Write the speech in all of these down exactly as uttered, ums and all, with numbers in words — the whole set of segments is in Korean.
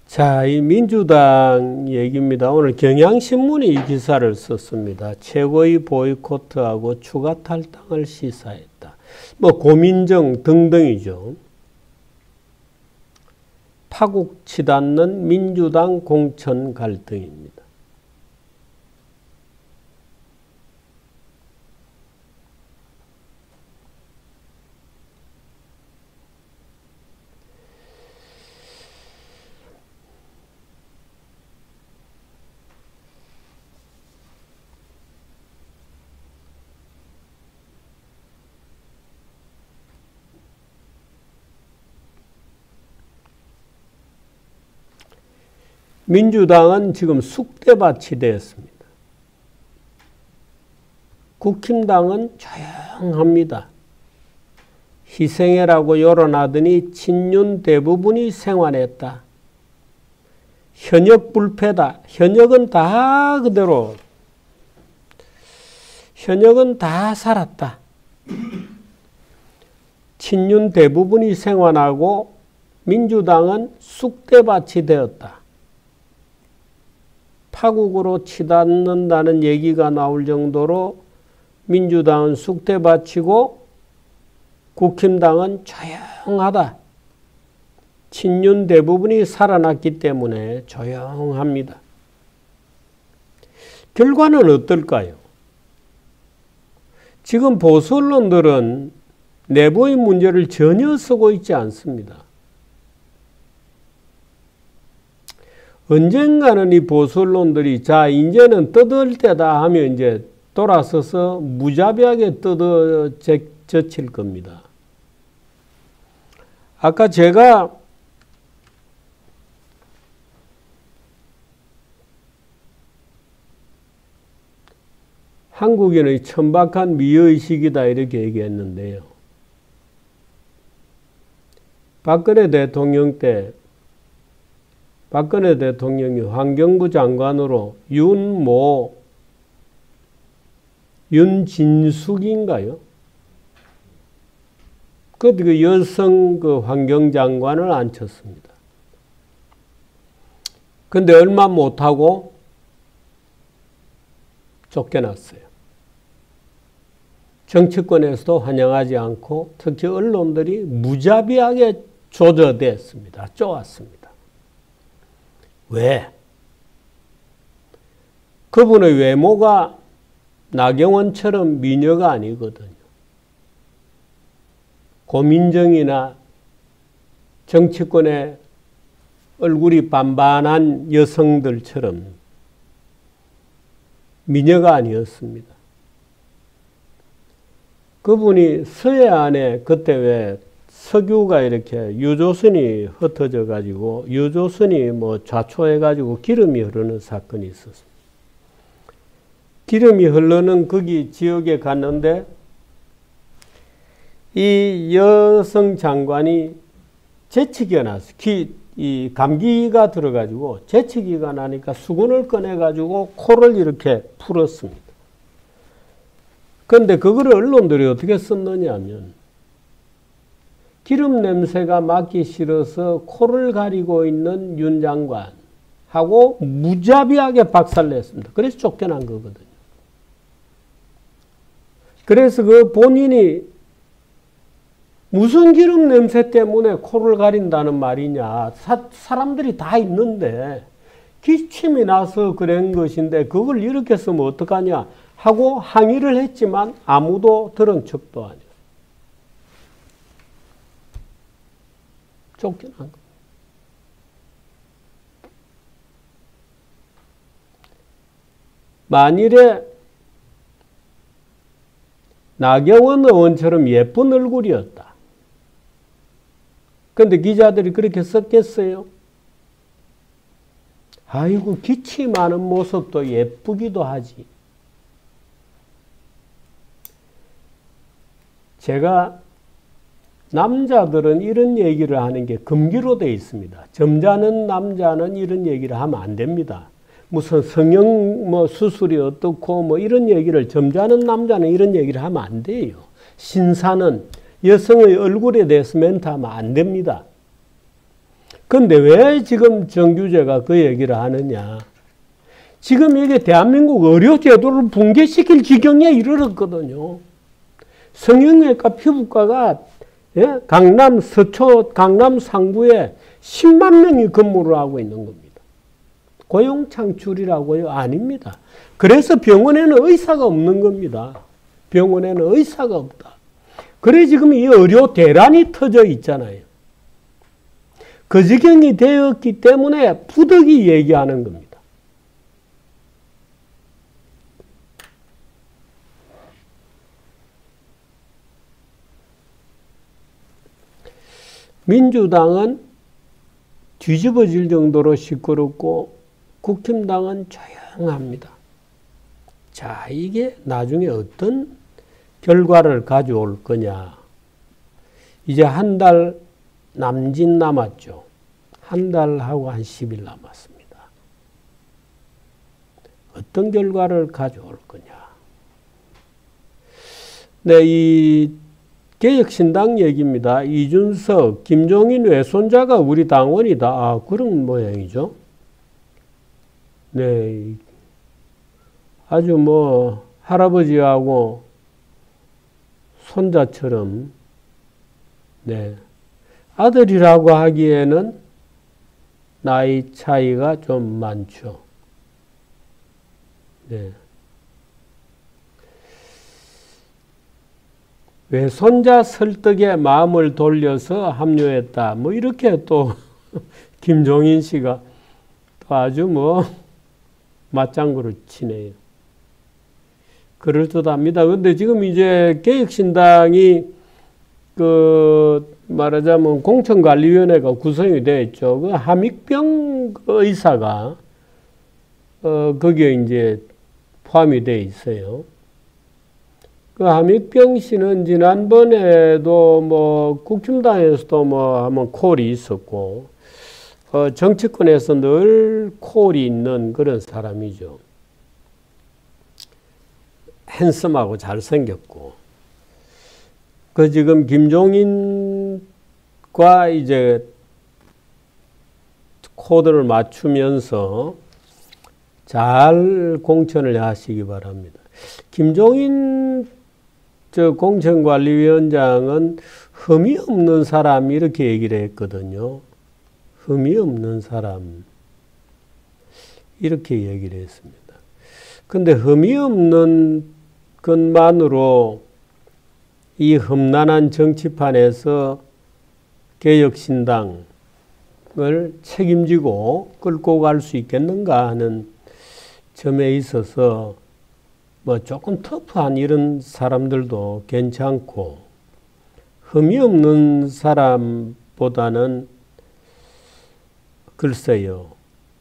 자, 이 민주당 얘기입니다. 오늘 경향신문이 이 기사를 썼습니다. 최고의 보이콧하고 추가 탈당을 시사했다. 뭐 고민정 등등이죠. 파국치닫는 민주당 공천 갈등입니다. 민주당은 지금 쑥대밭이 되었습니다. 국힘당은 조용합니다. 희생해라고 요란하더니 친윤 대부분이 생환했다. 현역 불패다. 현역은 다 그대로, 현역은 다 살았다. 친윤 대부분이 생환하고 민주당은 쑥대밭이 되었다. 파국으로 치닫는다는 얘기가 나올 정도로 민주당은 쑥대밭이고 국힘당은 조용하다. 친윤 대부분이 살아났기 때문에 조용합니다. 결과는 어떨까요? 지금 보수 언론들은 내부의 문제를 전혀 쓰고 있지 않습니다. 언젠가는 이 보수 언론들이 자 이제는 뜯을 때다 하면 이제 돌아서서 무자비하게 뜯어 젖힐 겁니다. 아까 제가 한국인의 천박한 미의식이다 이렇게 얘기했는데요. 박근혜 대통령 때 박근혜 대통령이 환경부 장관으로 윤모, 윤진숙인가요? 그 여성 그 환경장관을 앉혔습니다. 근데 얼마 못하고 쫓겨났어요. 정치권에서도 환영하지 않고 특히 언론들이 무자비하게 조져댔습니다. 쪼았습니다. 왜? 그분의 외모가 나경원처럼 미녀가 아니거든요. 고민정이나 정치권의 얼굴이 반반한 여성들처럼 미녀가 아니었습니다. 그분이 서해안에 그때 왜 석유가 이렇게 유조선이 흩어져 가지고 유조선이 뭐 좌초해 가지고 기름이 흐르는 사건이 있었습니다. 기름이 흐르는 거기 지역에 갔는데 이 여성 장관이 재채기가 났어요. 기, 이 감기가 들어 가지고 재채기가 나니까 수건을 꺼내 가지고 코를 이렇게 풀었습니다. 그런데 그거를 언론들이 어떻게 썼느냐 하면 기름 냄새가 맡기 싫어서 코를 가리고 있는 윤 장관하고 무자비하게 박살냈습니다. 그래서 쫓겨난 거거든요. 그래서 그 본인이 무슨 기름 냄새 때문에 코를 가린다는 말이냐. 사, 사람들이 다 있는데 기침이 나서 그런 것인데 그걸 이렇게 쓰면 어떡하냐 하고 항의를 했지만 아무도 들은 척도 아니에요. 쫓겨난 겁니다. 만일에 나경원 의원처럼 예쁜 얼굴이었다. 그런데 기자들이 그렇게 썼겠어요? 아이고 기침하는 모습도 예쁘기도 하지. 제가 남자들은 이런 얘기를 하는 게 금기로 되어 있습니다. 점잖은 남자는 이런 얘기를 하면 안 됩니다. 무슨 성형 뭐 수술이 어떻고 뭐 이런 얘기를 점잖은 남자는 이런 얘기를 하면 안 돼요. 신사는 여성의 얼굴에 대해서 멘트하면 안 됩니다. 근데 왜 지금 정규제가 그 얘기를 하느냐. 지금 이게 대한민국 의료제도를 붕괴시킬 지경에 이르렀거든요. 성형외과, 피부과가 예? 강남 서초, 강남 상구에 십만 명이 근무를 하고 있는 겁니다. 고용 창출이라고요? 아닙니다. 그래서 병원에는 의사가 없는 겁니다. 병원에는 의사가 없다. 그래 지금 이 의료 대란이 터져 있잖아요. 그 지경이 되었기 때문에 부득이 얘기하는 겁니다. 민주당은 뒤집어질 정도로 시끄럽고 국힘당은 조용합니다. 자, 이게 나중에 어떤 결과를 가져올 거냐. 이제 한 달 남짓 남았죠. 한 달하고 한 십 일 남았습니다. 어떤 결과를 가져올 거냐. 네, 이 개혁신당 얘기입니다. 이준석, 김종인 외손자가 우리 당원이다. 아, 그런 모양이죠. 네. 아주 뭐, 할아버지하고 손자처럼, 네. 아들이라고 하기에는 나이 차이가 좀 많죠. 네. 외손자 설득에 마음을 돌려서 합류했다. 뭐 이렇게 또 김종인 씨가 또 아주 뭐 맞장구를 치네요. 그럴듯합니다. 근데 지금 이제 개혁신당이 그 말하자면 공천관리위원회가 구성이 되어 있죠. 그 함익병 의사가 어 거기에 이제 포함이 되어 있어요. 그 함익병 씨는 지난번에도 뭐 국힘당에서도 뭐 한번 콜이 있었고 어 정치권에서 늘 콜이 있는 그런 사람이죠. 핸섬하고 잘생겼고 그 지금 김종인과 이제 코드를 맞추면서 잘 공천을 하시기 바랍니다. 김종인 저 공천관리위원장은 흠이 없는 사람 이렇게 얘기를 했거든요. 흠이 없는 사람 이렇게 얘기를 했습니다. 근데 흠이 없는 것만으로 이 험난한 정치판에서 개혁신당을 책임지고 끌고 갈 수 있겠는가 하는 점에 있어서 뭐 조금 터프한 이런 사람들도 괜찮고 흠이 없는 사람보다는 글쎄요.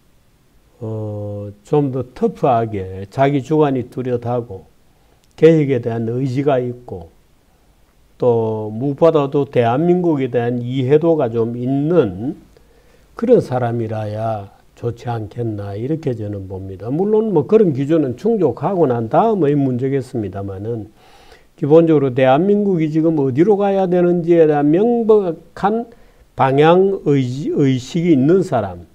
어, 좀 더 터프하게 자기 주관이 뚜렷하고 개혁에 대한 의지가 있고 또 무엇보다도 대한민국에 대한 이해도가 좀 있는 그런 사람이라야 좋지 않겠나 이렇게 저는 봅니다. 물론 뭐 그런 기준은 충족하고 난 다음의 문제겠습니다만은 기본적으로 대한민국이 지금 어디로 가야 되는지에 대한 명백한 방향 의지, 의식이 있는 사람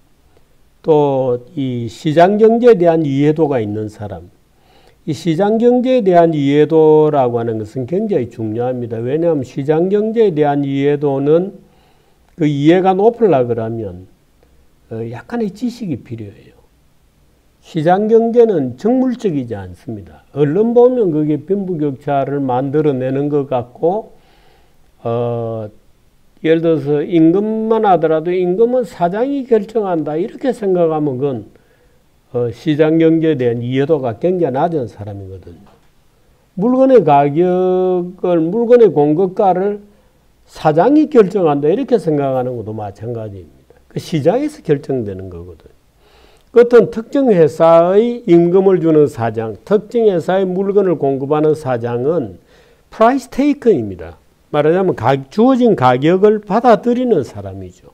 또 이 시장경제에 대한 이해도가 있는 사람 이 시장경제에 대한 이해도라고 하는 것은 굉장히 중요합니다. 왜냐하면 시장경제에 대한 이해도는 그 이해가 높으려고 그러면 약간의 지식이 필요해요. 시장경제는 정물적이지 않습니다. 얼른 보면 그게 빈부격차를 만들어내는 것 같고 어, 예를 들어서 임금만 하더라도 임금은 사장이 결정한다 이렇게 생각하면 그건 어, 시장 경제에 대한 이해도가 굉장히 낮은 사람이거든요. 물건의 가격을, 물건의 공급가를 사장이 결정한다 이렇게 생각하는 것도 마찬가지입니다. 그 시장에서 결정되는 거거든요. 어떤 특정 회사의 임금을 주는 사장, 특정 회사의 물건을 공급하는 사장은 프라이스 테이커입니다. 말하자면 가, 주어진 가격을 받아들이는 사람이죠.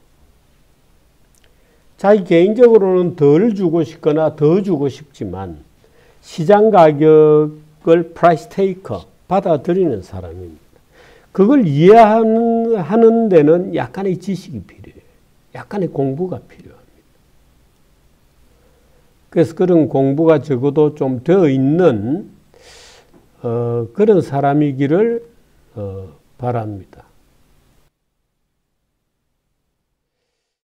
자기 개인적으로는 덜 주고 싶거나 더 주고 싶지만 시장 가격을 프라이스 테이커 받아들이는 사람입니다. 그걸 이해하는 하는 데는 약간의 지식이 필요해요. 약간의 공부가 필요합니다. 그래서 그런 공부가 적어도 좀 되어 있는 어, 그런 사람이기를 어, 바랍니다.